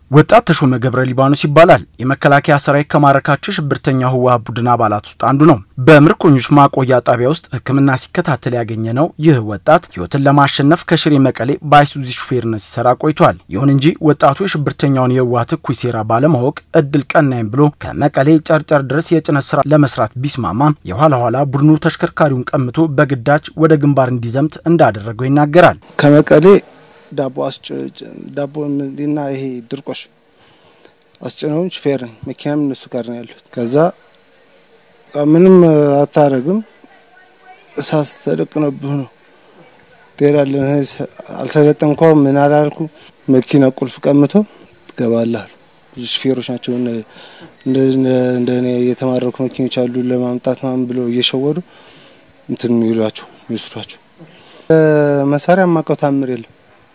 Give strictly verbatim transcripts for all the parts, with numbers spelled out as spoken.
ወጣት ተሾመ ገብረ ሊባኖስ ይባላል። የመከላከያ ሰራዊት ከማረካቸው ሽብርተኛው ህወሃት ቡድን አባላት ውስጥ አንዱ ነው። በምርኮኞች ማቆያ ጣቢያ ውስጥ ህክምና ሲከታተል ያገኘነው ይህ ወጣት ህይወትን ለማሸነፍ ከሽሬ መቀሌ በአይሱዚ ሹፌርነት ሲሰራ ቆይቷል። ይሁን እንጂ ወጣቱ የሽብርተኛውን የህወሃት እኩይ ሴራ ባለማወቅ እድል ቀናኝ ብሎ ከመቀሌ ጨርጨር ድረስ የጭነት ስራ ለመስራት ቢስማማም የኋላ ኋላ ቡድኑ ተሽከርካሪውን ቀምቶ በግዳጅ ወደ ግንባር እንዲዘምት እንዳደረገው ይናገራል። ከመቀሌ ዳቦ አስጭ ዳቦ ምንድና ይሄ ድርቆሽ አስጭነውን ሹፌር መኪናም እነሱ ጋር ነው ያሉት። ከዛ ምንም አታረግም እሳት ተደቅነብህ ነው ተራለን አልሰለጠንኳው ምን አላልኩ መኪና ቁልፍ ቀምቶ ትገባለህ። ብዙ ሹፌሮች ናቸው እንደ እንደኔ የተማረኩ መኪኖች አሉ ለማምጣት ማም ብሎ እየሸወዱ እንትን ይሏቸው ይስሯቸው መሳሪያ ማቀው ታምር የለም።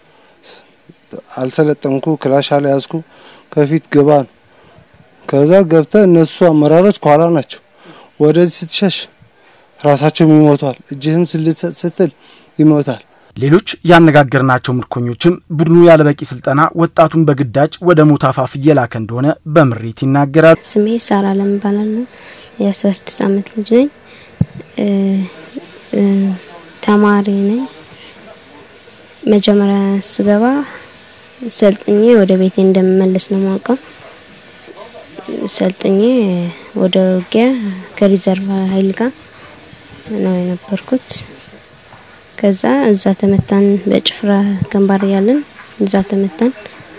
አልሰለጠንኩ ክላሽ አልያዝኩ ከፊት ገባን ከዛ ገብተ እነሱ አመራሮች ኋላ ናቸው ወደዚህ ስትሸሽ ራሳቸው ይሞታል እጅህም ስለሰጥ ስትል ይሞታል። ሌሎች ያነጋገርናቸው ምርኮኞችም ቡድኑ ያለበቂ ስልጠና ወጣቱን በግዳጅ ወደ ሞት አፋፍ እየላከ እንደሆነ በምሬት ይናገራል። ስሜ ሳራለም ባላል የ16 አመት ልጅ ነኝ። ተማሪ ነኝ። መጀመሪያ ስገባ ሰልጥኜ ወደ ቤቴ እንደምመለስ ነው ማውቀው። ሰልጥኜ ወደ ውጊያ ከሪዘርቭ ኃይል ጋር ነው የነበርኩት። ከዛ እዛ ተመታን በጭፍራ ግንባር ያለን እዛ ተመታን።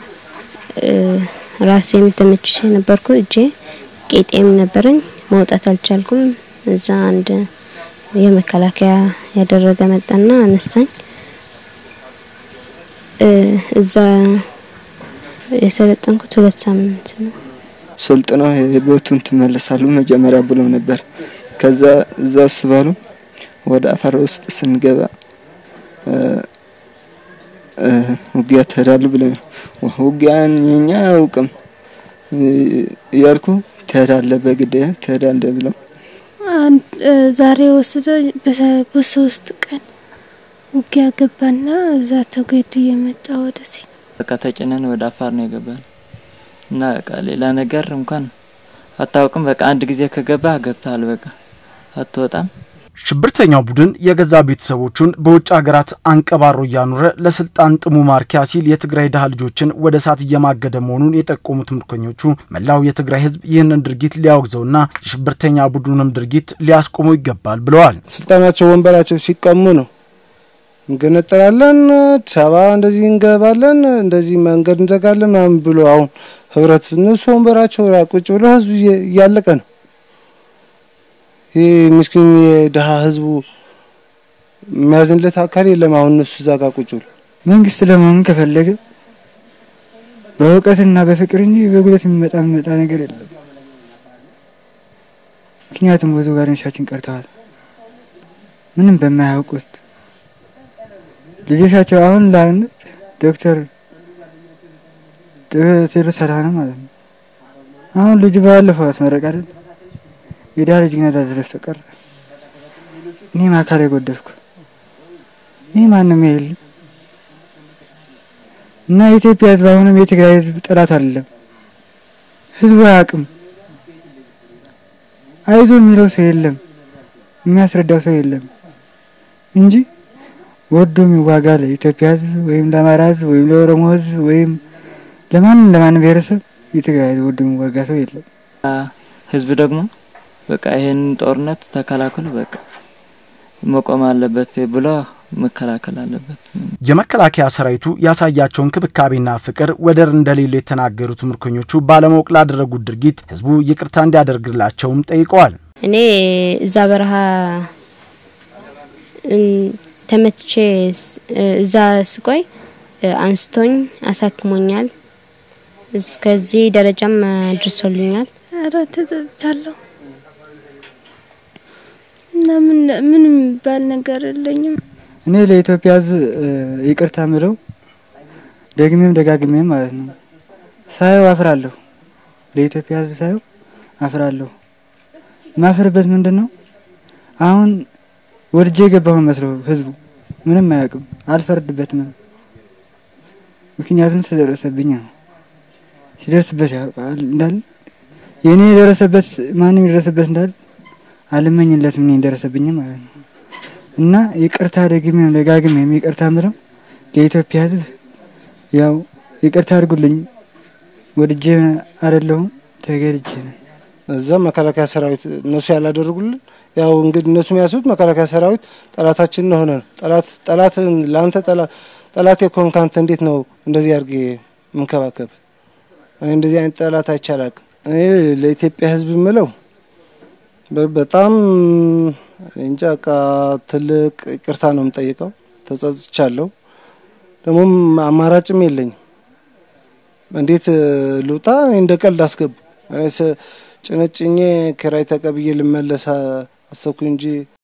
ራሴም ተመችቼ ነበርኩ እጄ ቄጤም ነበርኝ መውጣት አልቻልኩም። እዛ አንድ የመከላከያ ያደረገ መጣና አነሳኝ። እዛ የሰለጠንኩት ሁለት ሳምንት ነው። ስልጠና የቦቱን ተመለሳሉ መጀመሪያ ብሎ ነበር። ከዛ እዛ ስባሉ ወደ አፋር ውስጥ ስንገባ ውጊያ ተዳሉ ብለው ውጊያን የኛ አውቅም ያልኩ ተዳለ በግዴ ተዳለ ብለው ዛሬ ወስደው በሶስት ቀን ውጊያ ገባና እዛ ተገድ የመጣ ወደሲ በቃ ተጨነን ወደ አፋር ነው የገባን እና በቃ ሌላ ነገር እንኳን አታውቅም። በቃ አንድ ጊዜ ከገባ ገብታል በቃ አትወጣም። ሽብርተኛው ቡድን የገዛ ቤተሰቦቹን በውጭ ሀገራት አንቀባሮ ያኑረ ለስልጣን ጥሙ ማርኪያ ሲል የትግራይ ዳህ ልጆችን ወደ ሳት እየማገደ መሆኑን የጠቆሙት ምርኮኞቹ መላው የትግራይ ህዝብ ይህንን ድርጊት ሊያወግዘውና የሽብርተኛ ቡድኑንም ድርጊት ሊያስቆመው ይገባል ብለዋል። ስልጣናቸው ወንበራቸው ሲቀሙ ነው እንገነጠላለን ሰባ እንደዚህ እንገባለን እንደዚህ መንገድ እንዘጋለን ምናምን ብሎ አሁን ህብረት እነሱ ወንበራቸው ቁጭ ብሎ ህዝብ ያለቀ ነው። ይሄ ምስኪን የደሃ ህዝቡ የሚያዝንለት አካል የለም። አሁን እነሱ ዛጋ ቁጭ ብሎ መንግስት ለማን ከፈለገ በእውቀትና በፍቅር እንጂ በጉልበት የሚመጣ የሚመጣ ነገር የለም። ምክንያቱም ብዙ ጋርንሻችን ቀርተዋል ምንም በማያውቁት ልጅሻቸው አሁን ላንት ዶክተር ተረሰራና ማለት ነው። አሁን ልጅ ባለፈው አስመረቀ አይደል የዳር ጅግናታ ዝረፍ ተቀረ እኔ ማካለ ጎደልኩ ይሄ ማንንም ይል እና ኢትዮጵያ ህዝብ አሁንም የትግራይ ህዝብ ጠላት አይደለም። ህዝቡ ያቅም አይዞ የሚለው ሰው የለም የሚያስረዳው ሰው የለም እንጂ ወዶም ይዋጋል ኢትዮጵያ ህዝብ ወይም ለአማራ ህዝብ ወይም ለኦሮሞ ህዝብ ወይም ለማን ለማን ብሔረሰብ የትግራይ ህዝብ ወዶም ይዋጋ ሰው የለም። ህዝብ ደግሞ በቃ ይሄን ጦርነት ተከላከሉ በቃ መቆም አለበት ብሎ መከላከል አለበት። የመከላከያ ሰራዊቱ ያሳያቸውን እንክብካቤና ፍቅር ወደር እንደሌለ የተናገሩት ምርኮኞቹ ባለማወቅ ላደረጉት ድርጊት ህዝቡ ይቅርታ እንዲያደርግላቸውም ጠይቀዋል። እኔ እዛ በረሃ ተመትቼ እዛ ስቆይ አንስቶኝ አሳክሞኛል እስከዚህ ደረጃም አድርሶልኛል። አረ ተዘቻለሁ እና ምን ምንም ባል ነገር የለኝም። እኔ ለኢትዮጵያ ይቅርታ ምለው ደግሜም ደጋግሜም ማለት ነው ሳይው አፍራለሁ። ለኢትዮጵያ ሳይው አፍራለሁ። ማፈርበት ምንድነው አሁን ወርጄ ገባሁ መስለው ህዝቡ ምንም አያውቅም አልፈርድበትም ምክንያቱም ስለደረሰብኝ ነው። ሲደርስበት ያውቃል እንዳል የኔ ደረሰበት ማንም ይደረሰበት እንዳል አልመኝለት ምን እንደረሰብኝ ማለት ነው እና ይቅርታ ደግሜ ደጋግሜ ይቅርታ ምረም ለኢትዮጵያ ህዝብ ያው ይቅርታ አድርጉልኝ ወድጄ አይደለም ተገርጄ ነው እዛ መከላከያ ሰራዊት እነሱ ያላደረጉልን ያው እንግዲህ እነሱ የሚያሱት መከላከያ ሰራዊት ጠላታችን ነው ሆነ ጠላት ጠላት ላንተ ጠላት ጠላት የኮንካንት እንዴት ነው እንደዚህ አርጌ መንከባከብ እኔ እንደዚህ አይነት ጠላት አይቻላል እኔ ለኢትዮጵያ ህዝብ ምለው በጣም እንጃ ቃ ትልቅ ይቅርታ ነው የምጠይቀው ተጸጽቻለሁ ደግሞ አማራጭም የለኝ እንዴት ልውጣ እንደቀልድ አስገብ እኔ ጭነጭኜ ከራይ ተቀብዬ ልመለስ አሰብኩ እንጂ